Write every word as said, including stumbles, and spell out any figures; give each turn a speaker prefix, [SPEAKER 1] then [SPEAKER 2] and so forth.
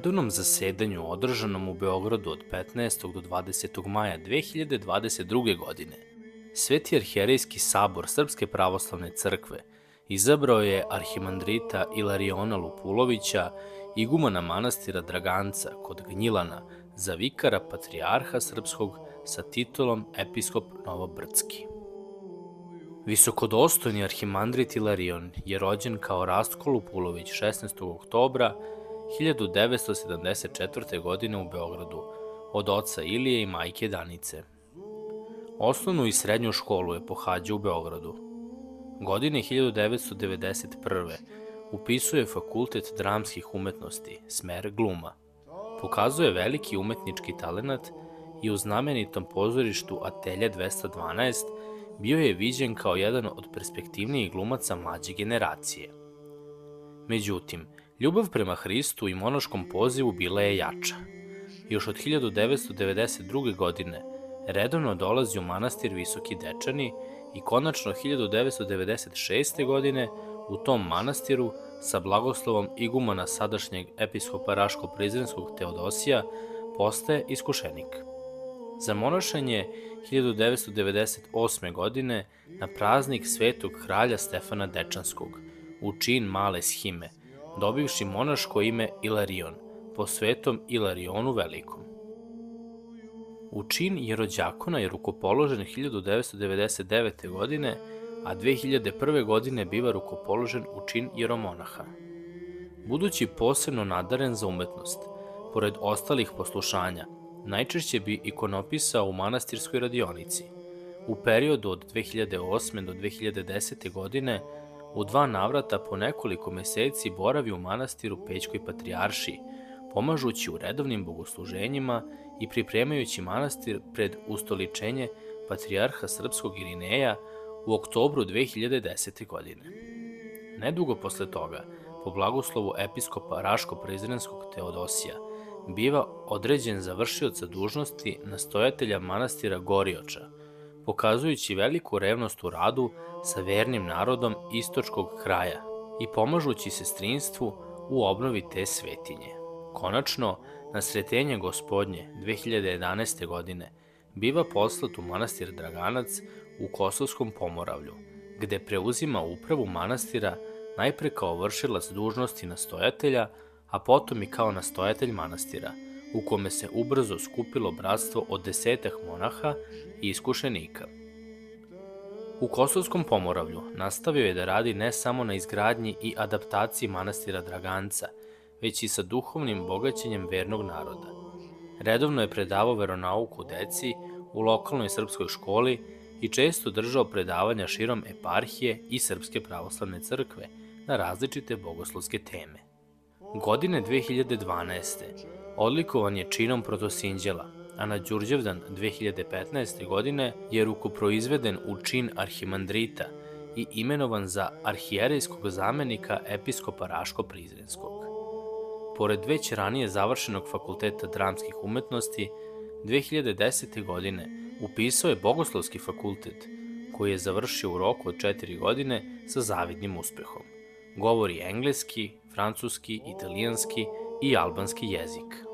[SPEAKER 1] redovnom zasedanju održanom u Beogradu od petnaestog do dvadesetog maja dve hiljade dvadeset druge. godine, Sveti arhijerejski sabor Srpske pravoslavne crkve izabrao je arhimandrita Ilariona Lupulovića, igumana manastira Draganca kod Gnjilana, za vikara patrijarha srpskog sa titulom episkop Novobrdski. Visokodostojni arhimandrit Ilarion je rođen kao Rastko Lupulović šesnaestog oktobra hiljadu devetsto sedamdeset četvrte. godine u Beogradu od oca Ilije i majke Danice. Osnovnu i srednju školu je pohađao u Beogradu. Godine hiljadu devetsto devedeset prve. upisuje Fakultet dramskih umetnosti, smer gluma. Pokazuje veliki umetnički talenat i u znamenitom pozorištu Atelje dvesta dvanaest bio je viđen kao jedan od perspektivnijih glumaca mlađe generacije. Međutim, ljubav prema Hristu i monaškom pozivu bila je jača. Još od hiljadu devetsto devedeset druge. godine redovno dolazi u manastir Visoki Dečani i konačno hiljadu devetsto devedeset šeste. godine u tom manastiru sa blagoslovom igumana sadašnjeg episkopa Raško-Prizrenskog Teodosija postaje iskušenik. Za monašenje hiljadu devetsto devedeset osme. godine na praznik svetog kralja Stefana Dečanskog u čin male shime, dobivši monaško ime Ilarion, po svetom Ilarionu Velikom. U čin jerođakona je rukopoložen hiljadu devetsto devedeset devete. godine, a dve hiljade prve. godine biva rukopoložen u čin jeromonaha. Budući posebno nadaren za umetnost, pored ostalih poslušanja, najčešće bi ikonopisao u manastirskoj radionici. U periodu od dve hiljade osme. do dve hiljade desete. godine u dva navrata po nekoliko meseci boravi u manastiru Pećkoj patrijaršiji, pomažući u redovnim bogosluženjima i pripremajući manastir pred ustoličenje patrijarha srpskog Irineja u oktobru dve hiljade desete. godine. Nedugo posle toga, po blagoslovu episkopa Raško-Prizrenskog Teodosija, biva određen za vršioca dužnosti nastojatelja manastira Gorioča, pokazujući veliku revnost u radu sa vernim narodom istočkog kraja i pomažući sestrinstvu u obnovi te svetinje. Konačno, na Sretenje Gospodnje dve hiljade jedanaeste. godine biva poslat u manastir Draganac u Kosovskom Pomoravlju, gde preuzima upravu manastira najpre kao vršilac dužnosti nastojatelja, a potom i kao nastojatelj manastira, u kome se ubrzo skupilo bratstvo od desetak monaha i iskušenika. U Kosovskom Pomoravlju nastavio je da radi ne samo na izgradnji i adaptaciji manastira Draganca, već i sa duhovnim bogaćenjem vernog naroda. Redovno je predavao veronauku deci u lokalnoj srpskoj školi i često držao predavanja širom eparhije i Srpske pravoslavne crkve na različite bogoslovske teme. Godine dve hiljade dvanaeste. odlikovan je činom protosinđela, a na Đurđevdan dve hiljade petnaeste. godine je rukoproizveden u čin arhimandrita i imenovan za arhijerejskog zamenika episkopa Raško-Prizrenskog. Pored već ranije završenog Fakulteta dramskih umetnosti, dve hiljade desete. godine upisao je Bogoslovski fakultet, koji je završio u roku od četiri godine sa zavidnim uspehom. Govori engleski, francuski, italijanski i albanski jezik.